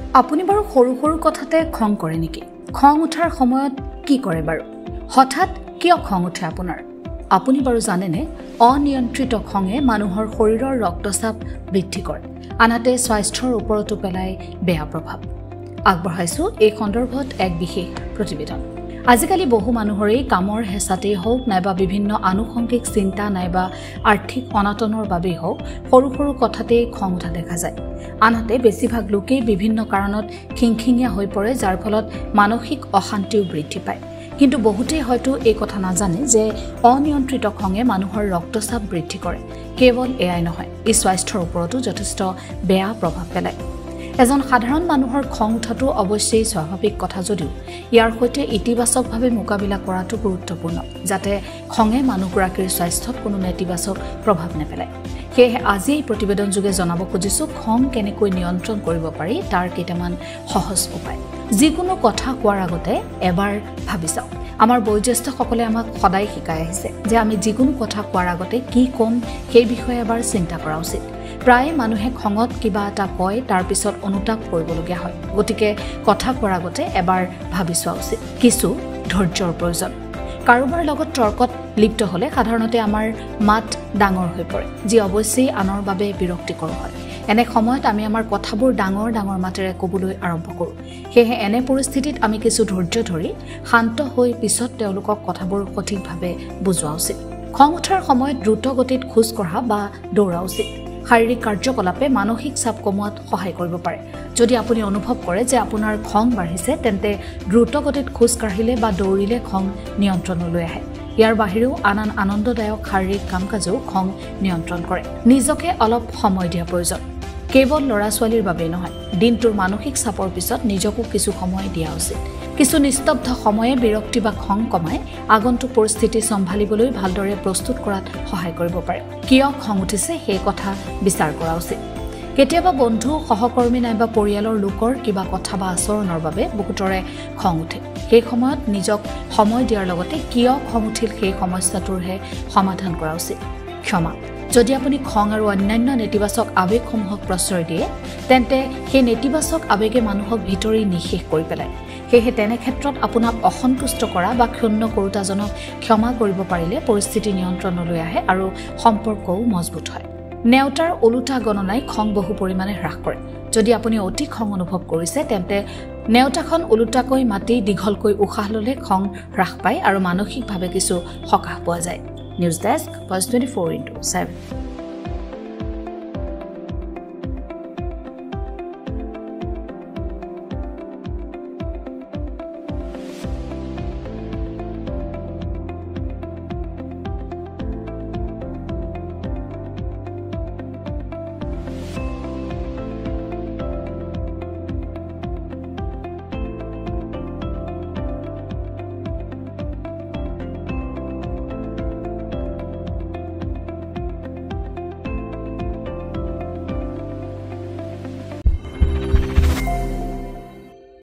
আপুনি বাৰু সৰু সৰু কথাতে খং কৰে নেকি? খং উঠাৰ সময়ত কি কৰে বাৰু? হঠাৎ কিয় খং উঠে আপোনাৰ? আপুনি বাৰু জানেনে অনিয়ন্ত্ৰিত খঙে মানুহৰ শৰীৰৰ ৰক্তচাপ বৃদ্ধি কৰে, আনহাতে স্বাস্থ্যৰ ওপৰতো পেলায় বেয়া প্ৰভাৱ। আগবঢ়াইছো এই সন্দৰ্ভত এক বিশেষ প্ৰতিবেদন। আজিকালি বহু মানুহৰেই কামৰ হেঁচাতেই হওক নাইবা বিভিন্ন আনুষংগিক চিন্তা নাইবা আৰ্থিক অনাটনৰ বাবেই হওক সৰু সৰু কথাতেই খং উঠা দেখা যায়। আনহাতে বেছিভাগ লোকেই বিভিন্ন কাৰণত খিংখিঙীয়া হৈ পৰে, যাৰ ফলত মানসিক অশান্তিও বৃদ্ধি পায়। কিন্তু বহুতেই হয়তো এই কথা নাজানে যে অনিয়ন্ত্ৰিত খঙে মানুহৰ ৰক্তচাপ বৃদ্ধি কৰে। কেৱল এয়াই নহয়, ই স্বাস্থ্যৰ ওপৰতো যথেষ্ট বেয়া প্ৰভাৱ পেলায়। এজন সাধাৰণ মানুহৰ খং উঠাটো অৱশ্যেই স্বাভাৱিক কথা যদিও ইয়াৰ সৈতে ইতিবাচকভাৱে মোকাবিলা কৰাটো গুৰুত্বপূৰ্ণ, যাতে খঙে মানুহগৰাকীৰ স্বাস্থ্যত কোনো নেতিবাচক প্ৰভাৱ নেপেলায়। সেয়েহে আজি এই প্ৰতিবেদন যোগে জনাব খুজিছোঁ খং কেনেকৈ নিয়ন্ত্ৰণ কৰিব পাৰি তাৰ কেইটামান সহজ উপায়। যিকোনো কথা কোৱাৰ আগতে এবাৰ ভাবি চাওক। আমাৰ বয়োজ্যেষ্ঠসকলে আমাক সদায় শিকাই আহিছে যে আমি যিকোনো কথা কোৱাৰ আগতে কি ক'ম সেই বিষয়ে এবাৰ চিন্তা কৰা উচিত। প্ৰায় মানুহে খঙত কিবা এটা কয়, তাৰ পিছত অনুতাপ কৰিবলগীয়া হয়। গতিকে কথা কোৱাৰ আগতে এবাৰ ভাবি চোৱা উচিত। কিছু ধৈৰ্যৰ প্ৰয়োজন। কাৰোবাৰ লগত তৰ্কত লিপ্ত হ'লে সাধাৰণতে আমাৰ মাত ডাঙৰ হৈ পৰে, যি অৱশ্যেই আনৰ বাবে বিৰক্তিকৰ হয়। এনে সময়ত আমি আমাৰ কথাবোৰ ডাঙৰ ডাঙৰ মাতেৰে ক'বলৈ আৰম্ভ কৰোঁ। সেয়েহে এনে পৰিস্থিতিত আমি কিছু ধৈৰ্য ধৰি শান্ত হৈ পিছত তেওঁলোকক কথাবোৰ সঠিকভাৱে বুজোৱা উচিত। খং উঠাৰ সময়ত দ্ৰুত গতিত খোজ কঢ়া বা দৌৰা উচিত। শাৰীৰিক কাৰ্যকলাপে মানসিক চাপ কমোৱাত সহায় কৰিব পাৰে। যদি আপুনি অনুভৱ কৰে যে আপোনাৰ খং বাঢ়িছে, তেন্তে দ্ৰুত গতিত খোজ কাঢ়িলে বা দৌৰিলে খং নিয়ন্ত্ৰণলৈ আহে। ইয়াৰ বাহিৰেও আন আনন্দদায়ক শাৰীৰিক কাম কাজেও খং নিয়ন্ত্ৰণ কৰে। নিজকে অলপ সময় দিয়া প্ৰয়োজন। কেৱল ল'ৰা-ছোৱালীৰ বাবেই নহয়, দিনটোৰ মানসিক চাপৰ পিছত নিজকো কিছু সময় দিয়া উচিত। কিছু নিস্তব্ধ সময়ে বিৰক্তি বা খং কমাই আগন্তুক পৰিস্থিতি চম্ভালিবলৈ ভালদৰে প্ৰস্তুত কৰাত সহায় কৰিব পাৰে। কিয় খং উঠিছে সেই কথা বিচাৰ কৰা উচিত। কেতিয়াবা বন্ধু, সহকৰ্মী নাইবা পৰিয়ালৰ লোকৰ কিবা কথা বা আচৰণৰ বাবে বহুতৰে খং উঠে। সেই সময়ত নিজক সময় দিয়াৰ লগতে কিয় খং উঠিল সেই সমস্যাটোৰহে সমাধান কৰা উচিত। ক্ষমা। যদি আপুনি খং আৰু অন্যান্য নেতিবাচক আৱেগসমূহক প্ৰশ্ৰয় দিয়ে, তেন্তে সেই নেতিবাচক আৱেগে মানুহক ভিতৰি নিঃশেষ কৰি পেলায়। সেয়েহে তেনে ক্ষেত্ৰত আপোনাক অসন্তুষ্ট কৰা বা ক্ষুণ্ণ কৰোতাজনক ক্ষমা কৰিব পাৰিলে পৰিস্থিতি নিয়ন্ত্ৰণলৈ আহে আৰু সম্পৰ্কও মজবুত হয়। নেওতাৰ ওলোটা গণনাই খং বহু পৰিমাণে হ্ৰাস কৰে। যদি আপুনি অতি খং অনুভৱ কৰিছে, তেন্তে নেওতাখন ওলোটাকৈ মাতি দীঘলকৈ উশাহ ল'লে খং হ্ৰাস পায় আৰু মানসিকভাৱে কিছু সকাহ পোৱা যায়। News desk, voice 24/7।